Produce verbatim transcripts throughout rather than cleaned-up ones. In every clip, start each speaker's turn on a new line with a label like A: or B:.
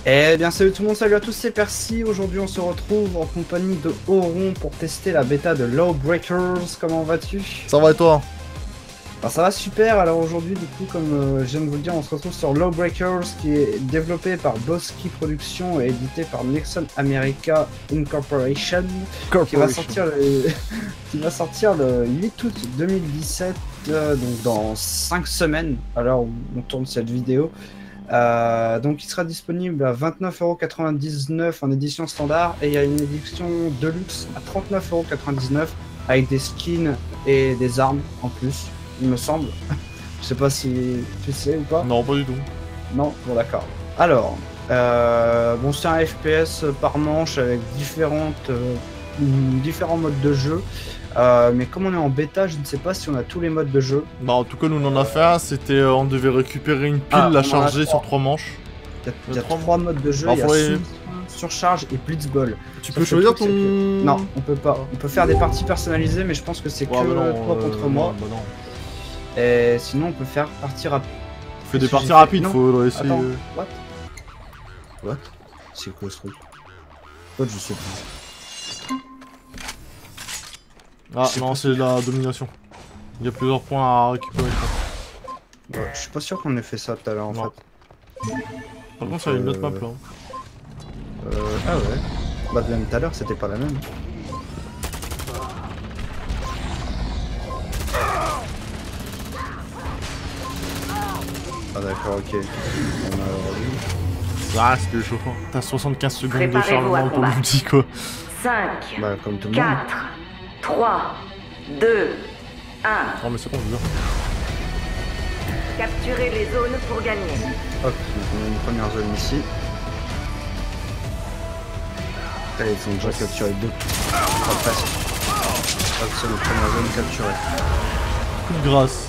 A: Eh bien salut tout le monde, salut à tous, c'est Percy. Aujourd'hui on se retrouve en compagnie de Auron pour tester la bêta de Lawbreakers. Comment vas-tu?
B: Ça va et toi?
A: Alors ça va super. Alors aujourd'hui du coup, comme euh, je viens de vous le dire, on se retrouve sur Lawbreakers qui est développé par Bosky Productions et édité par Nexon America Incorporation, qui va sortir le, qui va sortir le huit août deux mille dix-sept, euh, donc dans cinq semaines à l'heure où on tourne cette vidéo. Euh, donc il sera disponible à vingt-neuf euros quatre-vingt-dix-neuf en édition standard, et il y a une édition deluxe à trente-neuf euros quatre-vingt-dix-neuf avec des skins et des armes en plus, il me semble. Je sais pas si tu sais ou pas.
B: Non, pas du tout.
A: Non, bon d'accord. Alors, euh, bon, c'est un F P S par manche avec différentes, euh, différents modes de jeu. Euh, mais comme on est en bêta, je ne sais pas si on a tous les modes de jeu.
B: Bah en tout cas nous on en a fait un, c'était euh, on devait récupérer une pile,
A: Ah,
B: la
A: on en a
B: charger
A: trois.
B: sur trois manches.
A: Il y a, il y a
B: trois-
A: trois modes de jeu,
B: Alors,
A: il y a
B: faudrait-
A: soumission, surcharge et blitzball.
B: Tu
A: Sauf
B: peux
A: que
B: choisir
A: le truc, c'est
B: ton...
A: que- Non, on peut pas. On peut faire des parties personnalisées, mais je pense que c'est
B: Ouais,
A: que
B: bah non,
A: toi
B: euh,
A: contre moi.
B: non, bah non.
A: Et sinon, on peut faire partie rapide.
B: On fait des
A: Qu'est-ce que
B: parties
A: j'ai fait?
B: rapides,
A: Non.
B: faudrait essayer...
A: Attends,
B: euh.
A: what What C'est quoi ce truc? What, je sais plus.
B: Ah
A: sais
B: non,
A: pas.
B: c'est la domination. Il y a plusieurs points à récupérer.
A: Ouais, je suis pas sûr qu'on ait fait ça tout à l'heure en
B: Non.
A: fait.
B: Par contre, ça y a une autre
A: Euh,
B: map là.
A: Euh, ah ouais. Bah même tout à l'heure, c'était pas la même. Ah d'accord, ok. On a vu.
B: Ah, c'était chauffant. T'as soixante-quinze secondes de
C: Préparez-vous à
B: chargement pour
C: combattre.
B: l'outil quoi.
C: cinq,
A: Bah comme tout le monde.
C: quatre, trois, deux, un.
B: Oh mais c'est bon, je veux dire.
C: Capturez les zones pour gagner.
A: Hop, donc on a une première zone ici. Là, ils ont déjà capturé deux. Enfin, presque. Hop, c'est notre première zone capturée.
B: Coup de grâce.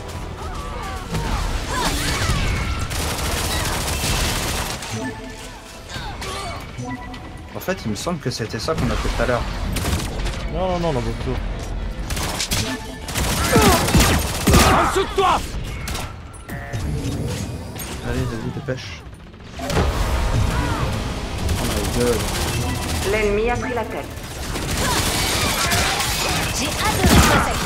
A: En fait, il me semble que c'était ça qu'on a fait tout à l'heure.
B: Non, non, non, non, pas plutôt.
A: Allez, vas-y, dépêche. Oh my god.
C: L'ennemi a pris la tête.
D: J'ai adoré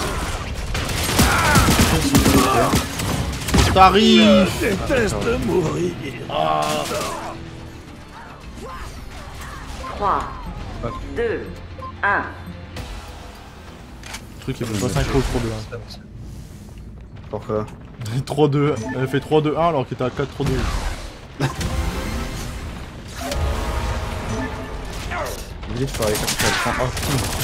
D: cette
B: T'arrives.
C: trois,
A: Hop.
C: deux, un.
B: Le truc il fait pas synchro trois deux un.
A: Pourquoi?
B: trois deux, elle fait trois deux un alors qu'il était à quatre trois deux.
A: Vite, il faudrait capturer le point. Oh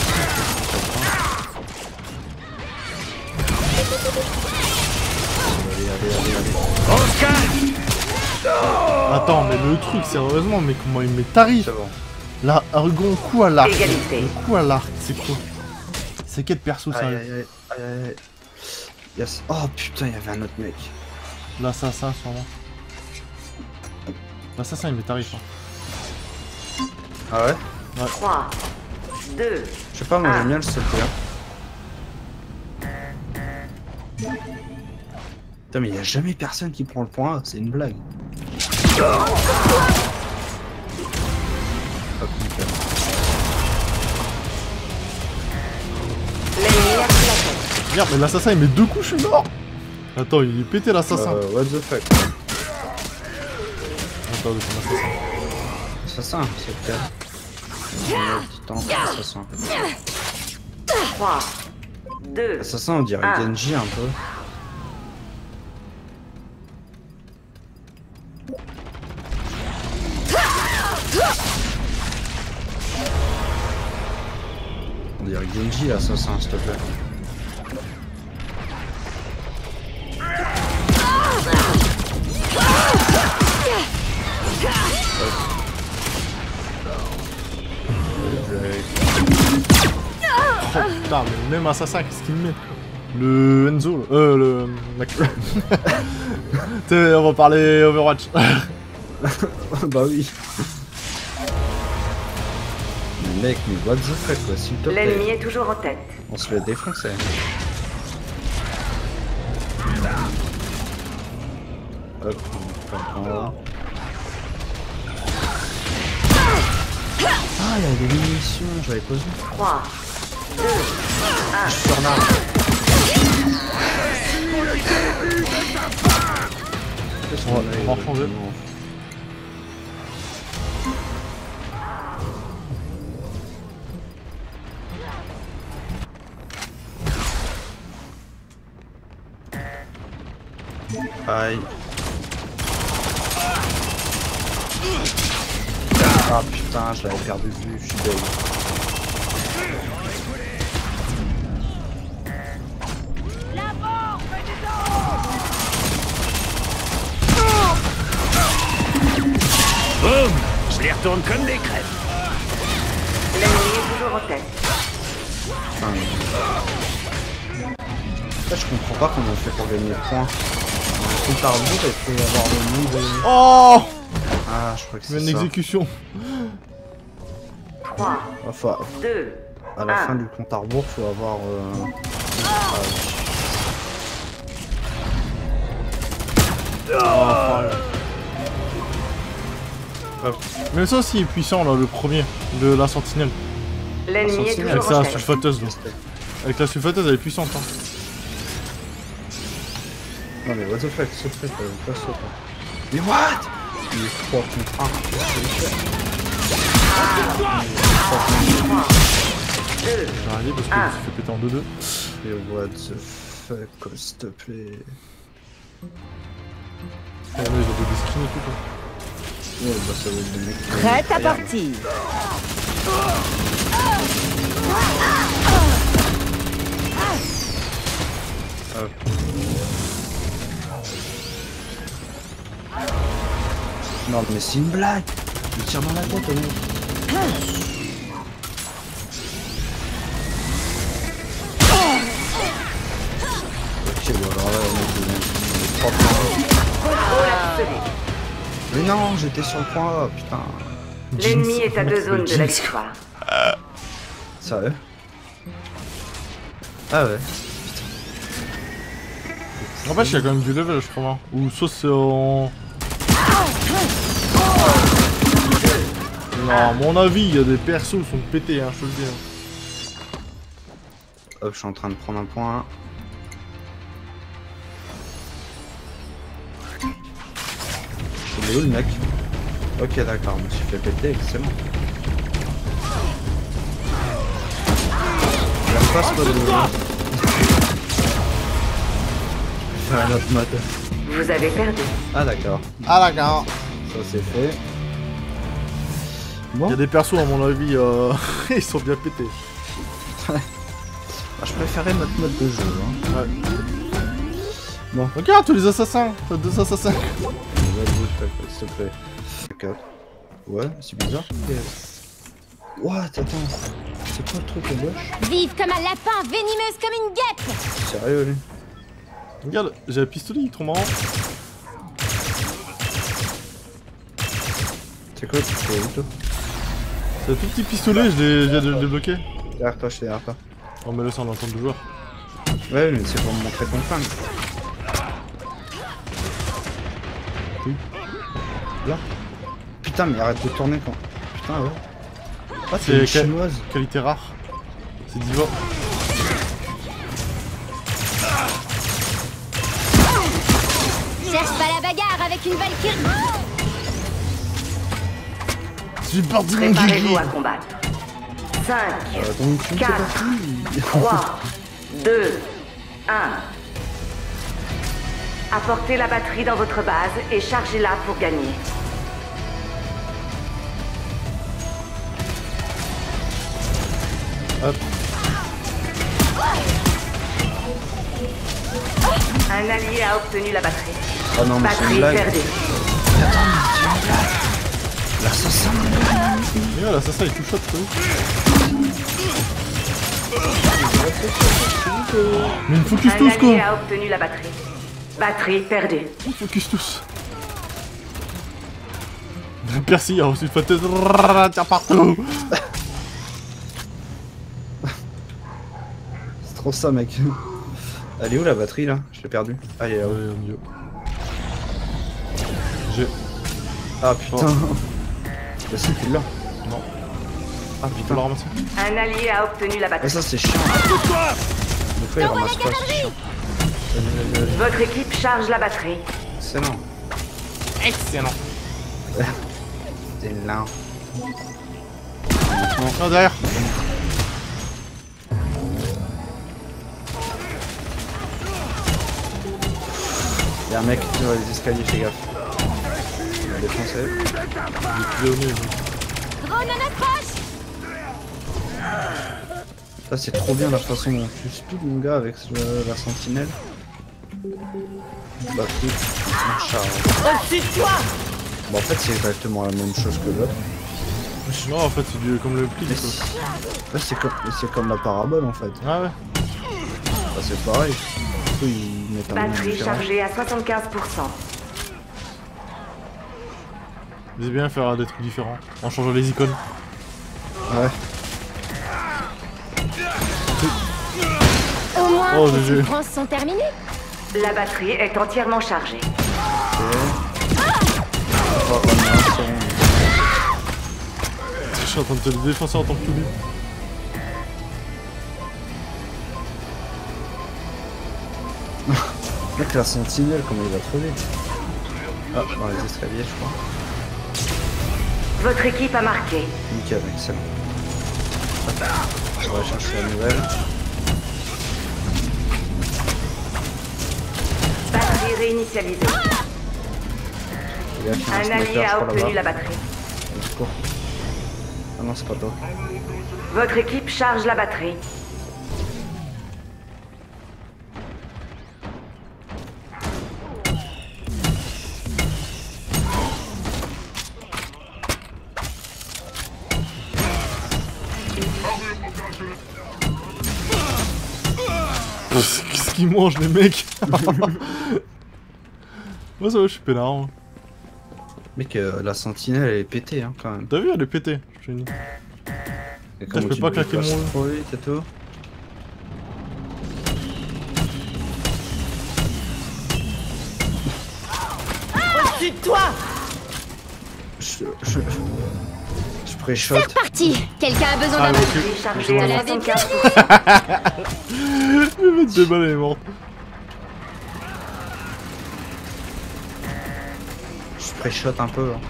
A: putain. Allez, allez, allez, allez.
B: Attends, mais le truc, sérieusement, mais comment il met tarif?
A: C'est bon.
B: Là, un gon coup à l'arc.
C: Égalité.
B: Le coup à l'arc, c'est quoi? C'est quel perso ça?
A: Aïe, aïe, aïe, aïe, aïe, aïe. Yes. Oh putain, il y avait un autre mec.
B: L'assassin, sûrement. L'assassin, il met tarif. Hein.
A: Ah ouais?
C: trois, deux,
A: Je sais pas, moi j'aime bien le sauter. Hein. Putain, mais il y a jamais personne qui prend le point A, c'est une blague. Hop, nickel.
C: l'ennemi a pris la tête.
B: Merde, mais l'assassin, il met deux coups, je suis mort. Attends, il est pété l'assassin.
A: Euh, what the fuck?
B: Attends, c'est l'assassin.
A: Assassin, c'est le cas. Putain, assassin.
C: trois, deux,
A: Assassin, on dirait
C: Ah.
A: Genji un peu. On dirait Genji, l'assassin, s'il te plaît.
B: Oh putain, mais même assassin, qu'est-ce qu'il met? Le Enzo, là. euh, le... T'sais, on va parler Overwatch.
A: Bah oui. Mais mec, mais what the fuck quoi, s'il te
C: l'ennemi
A: plaît.
C: est toujours en tête.
A: On se fait défoncer. Hop, on prend là. Ah, il y a des munitions, j'avais pas vu.
C: trois, deux, un.
A: Je suis sur l'arbre.
B: On va, on va rechanger.
A: Aïe. Ah putain, je l'avais perdu de vue, je suis deg.
D: Boum! Je les retourne comme des crêpes.
C: L'ennemi est toujours en tête.
A: Putain, mais... Là, je comprends pas comment on fait pour gagner le point. On compte par bout et peut avoir le nom de...
B: Oh!
A: Ah, je crois que c'est
B: Une
A: ça.
B: exécution.
C: trois,
A: Enfin,
C: deux,
A: à la
C: un.
A: fin du compte à rebours, faut avoir... Euh...
B: Oh, mais ça aussi est puissant là, le premier, de la sentinelle.
C: L'ennemi est
A: Sentinelle,
B: Avec
C: toujours en
B: sa
C: tête.
B: sulfateuse. là. Avec la sulfateuse, elle est puissante. Hein.
A: Non mais what the fuck, saute fait, pas saute. Mais what? Il est trois contre un.
C: deux,
B: J'ai arrêté parce que
C: Ah.
B: je me suis fait péter en deux deux.
A: Et what the fuck, s'il te plaît.
B: Oh, mais ils ont des skins et tout quoi.
A: Ouais, bah ça va être des mecs.
E: Prête à
A: Regarde.
E: partir.
A: Hop. Non mais c'est une blague. Il tire dans la tête au mec. Ok, bon alors là, le mec, il est- il est trois points. Mais non, j'étais sur le point A, putain.
C: L'ennemi est à deux
B: Jinx.
C: zones de la victoire.
A: Sérieux? Ah ouais.
B: En fait, il y a quand même du level, je crois. Hein. Ou soit c'est en. Non, à mon avis, il y a des persos qui sont pétés, hein, je te le dis. Hein.
A: Hop, je suis en train de prendre un point. Il est où le mec? Ok, d'accord, je me suis fait péter, excellent. J'aime pas ce mode de... Je vais faire un autre mode.
C: Vous avez perdu.
A: Ah d'accord,
B: Ah d'accord.
A: ça c'est fait.
B: Il
A: Bon,
B: y a des persos, à mon avis, euh... ils sont bien pétés.
A: bah, je préférais notre mode de jeu. Hein.
B: Ouais.
A: Bon.
B: Regarde tous les assassins. T'as deux assassins.
A: Vas-y, s'il te plaît. D'accord. Ouais, c'est bizarre. What, attends. C'est quoi le truc à gauche?
E: Vive comme un lapin, venimeuse comme une guêpe.
A: Sérieux, lui?
B: Regarde, j'ai un pistolet, il est trop marrant.
A: C'est quoi le truc toi?
B: C'est un tout petit pistolet, je l'ai je viens de le débloquer.
A: Derrière toi, je suis derrière toi.
B: On met le ça en entente de joueur.
A: Ouais, mais c'est pour me montrer ton flingue. Oui. Là. Putain, mais arrête de tourner quand. Putain, ouais. Ah, c'est une
B: C'est quel-
A: chinoise.
B: Qualité rare. C'est Diva.
E: Cherche pas la bagarre avec une valkyrie.
B: C'est parti mon
C: Préparez-vous
B: Guigui.
C: à combattre. cinq,
A: Euh, donc, tu me fais
C: quatre,
A: partie.
C: trois, deux, un. Apportez la batterie dans votre base et chargez-la pour gagner.
B: Hop.
C: Un allié a obtenu la batterie.
A: Oh non, mais c'est
C: Batterie
A: une blague.
C: perdue.
A: L'assassin.
B: Et ouais, l'assassin il tout shot, t'as vu. Mais une focus
C: Un
B: tous
C: allié
B: quoi.
C: a obtenu la batterie. Batterie perdue.
B: Une focus tous. Percy a reçu une fataise. Tiens partout.
A: C'est trop ça, mec. Elle est où la batterie là? Je l'ai perdue. Ah, elle est là-haut.
B: Ouais, mon dieu. J'ai.
A: Ah putain. Bah si, tu l'as.
B: Non.
A: Ah
B: Faut
A: putain.
B: la ramasser.
C: Un allié a obtenu la
A: Ah,
C: batterie.
A: ça c'est chiant. Des fois il
E: T'envoies
A: ramasse
E: la
A: pas, c'est chiant. Vas-y, vas-y, vas-y.
C: Votre équipe charge la batterie.
A: Excellent.
B: Excellent.
A: T'es lent.
B: Non, derrière.
A: Y'a un mec sur les escaliers, fais gaffe. Il m'a défoncé.
B: Il est au nez, lui.
E: Drone en approche.
A: Ça c'est trop bien la façon dont tu speed mon gars avec le- la sentinelle. Bah tout, on charge.
C: Au-dessus de toi!
A: Bon en fait c'est exactement la même chose que l'autre.
B: Non, en fait, c'est du- comme le pli,
A: Mais
B: quoi.
A: c'est- ouais, c'est comme, c'est comme la parabole en fait.
B: Ah ouais.
A: Bah, c'est pareil. Du coup, ils mettent un nom
C: Batterie
A: différent.
C: chargée à soixante-quinze pour cent.
B: C'est bien faire des trucs différents. En changeant les icônes.
A: Ouais.
E: Au moins,
B: Oh,
E: les
B: G G.
E: souffrances sont terminées.
C: La batterie est entièrement chargée.
A: Ok. Oh, oh, non, c'est bon.
B: Je suis en train de te le défoncer en tant que tout nu.
A: Mec, la sentinelle, comment il va trop vite. Ah, dans les escaliers, je crois.
C: Votre équipe a marqué.
A: Nickel, excellent. On va chercher la nouvelle.
C: Batterie réinitialisée.
A: Il y a un
C: Un
A: sniper,
C: allié
A: je
C: a
A: crois,
C: obtenu
A: là-bas.
C: la batterie.
A: Du coup. Ah non, c'est pas toi.
C: Votre équipe charge la batterie.
B: Qu'est-ce qu'ils mangent, les mecs? Moi, ça va, je suis peinard. Hein.
A: Mec, euh, la sentinelle, elle est pétée, hein, quand même.
B: T'as vu, elle est pétée. Je te dis.
A: Et
B: je
A: comment
B: peux
A: tu
B: pas
A: te
B: claquer
A: déplaces
B: mon-
A: trop vite et tout.
C: Au-dessus de toi!
A: Je... Je... Je pré-shot.
E: Parti. Quelqu'un a besoin
B: Ah,
E: d'un
B: mais
E: peu.
C: Batterie chargée à
E: l'avais
C: soixante-quinze pour cent.
B: Le mec de balle, elle est morte.
A: Je pré-shot un peu. Hein.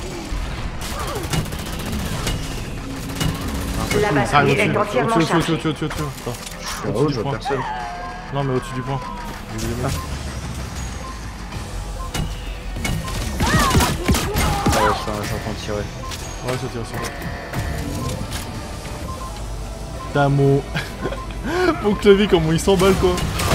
C: La
B: Ah,
C: batterie
B: au-dessus,
C: est entièrement
B: au-dessus, au-dessus,
C: chargée.
B: au-dessus, au-dessus, au-dessus. Attends.
A: Je suis
B: Au-dessus
A: haut,
B: du
A: je vois
B: point.
A: personne.
B: Non, mais au-dessus du point. J'ai vu les mecs.
A: Ah ouais, ça, j'entends tirer.
B: Ouais, ça tire sur moi. T'as mon... mon clavier, comment il s'emballe, quoi.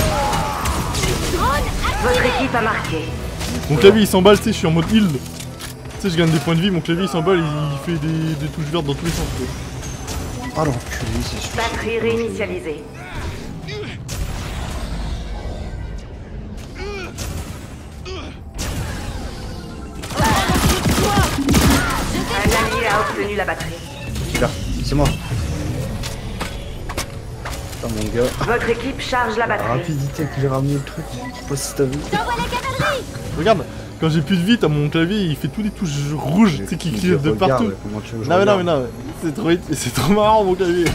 C: Votre équipe a marqué.
B: Mon clavier, il s'emballe, tu sais, je suis en mode heal. Tu sais, je gagne des points de vie, mon clavier, il s'emballe, il, il fait des, des touches vertes dans tous les sens, quoi.
A: Ah l'enculé, c'est sûr.
C: Batterie réinitialisée. Un allié a obtenu la batterie.
A: Qui là? C'est moi. Putain mon gars.
C: Votre équipe charge la
A: La
C: batterie.
A: rapidité que j'ai ramené le truc. Je sais pas si t'as vu.
E: T'envoies la cavalerie.
B: Regarde, quand j'ai plus de vie, t'as mon clavier, il fait tous les touches rouges, tu sais, qui clignotent de
A: Regarde,
B: partout.
A: comment tu veux que je
B: Non mais non mais
A: regarde.
B: non, c'est trop, c'est trop marrant mon clavier.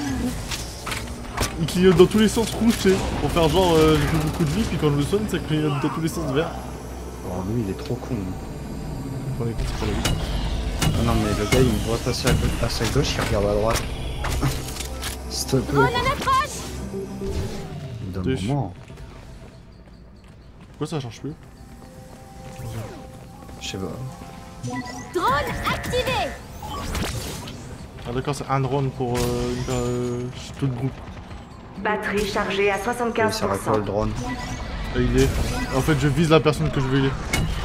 B: Il clignote dans tous les sens rouges, tu sais, pour faire genre euh, j'ai plus beaucoup de vie, puis quand je le sonne, ça clignote dans tous les sens verts.
A: Oh, lui il est trop con.
B: On est c'est pour la vie.
A: Ah non mais le gars il me voit passer à, gauche- à sa gauche, il regarde à droite. S'il te plaît.
E: Drone en approche.
A: D'un
B: T'es
A: moment.
B: Pourquoi ça charge plus?
A: Je sais pas.
E: Drone activé.
B: Ah d'accord, c'est un drone pour euh, une, euh, tout le groupe.
C: Batterie chargée à
A: Il
C: soixante-quinze
A: sert
C: pour
A: à quoi le
C: cent.
A: drone?
B: Ah, il est... En fait, je vise la personne que je veux aider.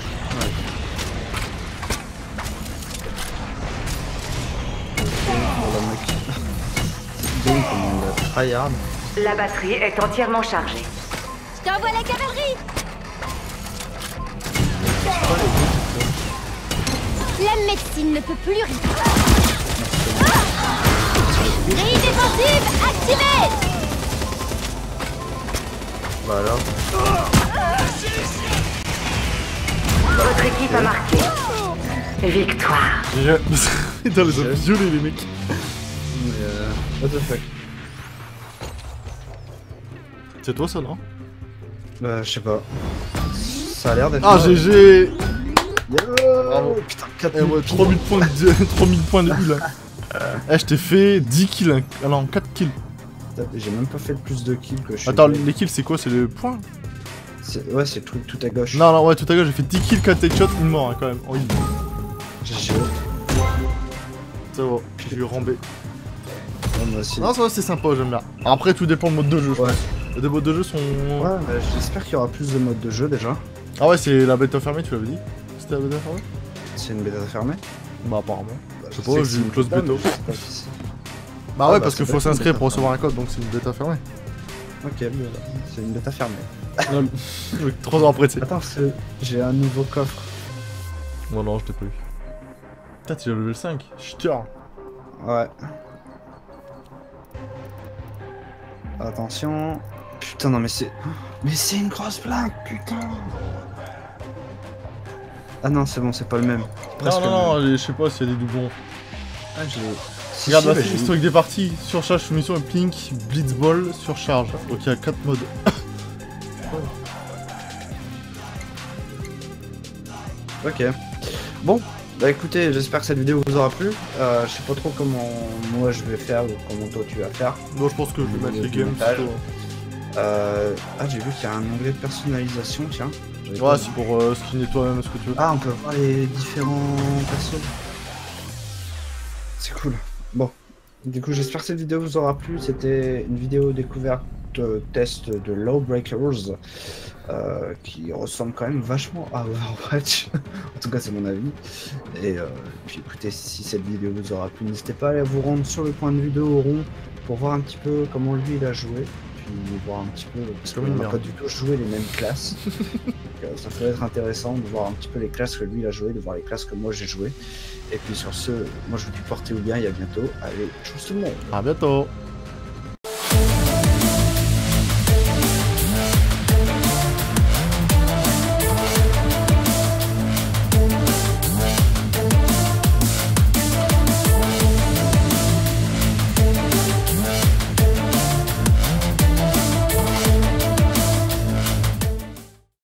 A: Oh le mec. C'est bon comment il a tryhard.
C: La batterie est entièrement chargée.
E: Je t'envoie la cavalerie. La médecine ne peut plus rien. Grille défensive activée.
A: Voilà.
C: Votre équipe a marqué. Victoire.
B: J'ai... Putain, les a violés les mecs.
A: What the fuck?
B: C'est toi ça, non?
A: Bah, je sais pas. Ça a l'air d'être.
B: Ah,
A: moi.
B: G G.
A: Yo
B: Bravo.
A: Putain, quatre
B: Eh ouais,
A: mille
B: trois mille points de trois mille points de heal. Eh, je t'ai fait dix kills. Hein. Ah non, quatre kills.
A: J'ai même pas fait le plus de kills que je suis.
B: Attends, les kills c'est quoi? C'est le point?
A: Ouais, c'est le truc tout à gauche.
B: Non, non, ouais, tout à gauche, j'ai fait dix kills, quatre headshots, une mort hein, quand même. En heal.
A: G G.
B: Ça va, j'ai eu rambé.
A: Ouais, moi aussi.
B: Non, ça va, c'est sympa, j'aime bien. Après, tout dépend de mode de jeu, je
A: Ouais.
B: pense. Les modes de jeu sont.
A: Ouais, bah, j'espère qu'il y aura plus de modes de jeu déjà.
B: Ah ouais, c'est la bêta fermée, tu l'avais dit? C'était la bêta fermée?
A: C'est une bêta fermée.
B: Bah, apparemment.
A: Bah,
B: Je sais
A: sais
B: pas,
A: que
B: j'ai
A: c'est
B: une close
A: bêta,
B: bêta.
A: mais je sais pas si c'est-
B: Bah
A: Ah,
B: ouais,
A: bah,
B: parce
A: c'est
B: qu'il faut
A: peut-être une
B: s'inscrire
A: bêta
B: pour recevoir un code, donc c'est une bêta fermée.
A: Ok, bah, c'est une bêta fermée.
B: Trois ans après, tu sais.
A: Attends, parce que j'ai un nouveau coffre.
B: Non, non, je t'ai pas eu. Putain, tu as level cinq. Chuteur.
A: Ouais. Attention. Putain, non, mais c'est. Mais c'est une grosse blague, putain! Ah non, c'est bon, c'est pas le même. Presque
B: Non, non, non, je sais pas s'il y a des doublons.
A: Ah, j'ai. Si,
B: Regarde
A: si,
B: la
A: bah,
B: fiche
A: j'ai-
B: historique des parties. Surcharge, soumission et plink, blitzball, surcharge. Donc il y a quatre modes.
A: Ok. Bon, bah écoutez, j'espère que cette vidéo vous aura plu. Euh, je sais pas trop comment moi je vais faire ou comment toi tu vas faire.
B: Bon, je pense que je vais mettre les games.
A: Montage.
B: plutôt.
A: Euh... Ah, j'ai vu qu'il y a un onglet de personnalisation, tiens. J'avais pas
B: Ouais,
A: vu.
B: c'est pour euh, skinner toi-même ce que tu veux.
A: Ah, on peut voir les différents persos. C'est cool. Bon, du coup, j'espère que cette vidéo vous aura plu. C'était une vidéo découverte euh, test de Lawbreakers euh, qui ressemble quand même vachement à Overwatch. En tout cas, c'est mon avis. Et euh, puis, écoutez, si cette vidéo vous aura plu, n'hésitez pas à aller vous rendre sur le point de vue de Auron pour voir un petit peu comment lui il a joué. Puis voir un petit peu, parce qu'on
B: Comment
A: n'a
B: bien.
A: pas du tout joué les mêmes classes. Donc, euh, ça pourrait être intéressant de voir un petit peu les classes que lui il a joué, de voir les classes que moi j'ai joué. Et puis sur ce, moi je vous dis portez-vous bien et à bientôt. Allez, tchuss tout le monde!
B: À bientôt.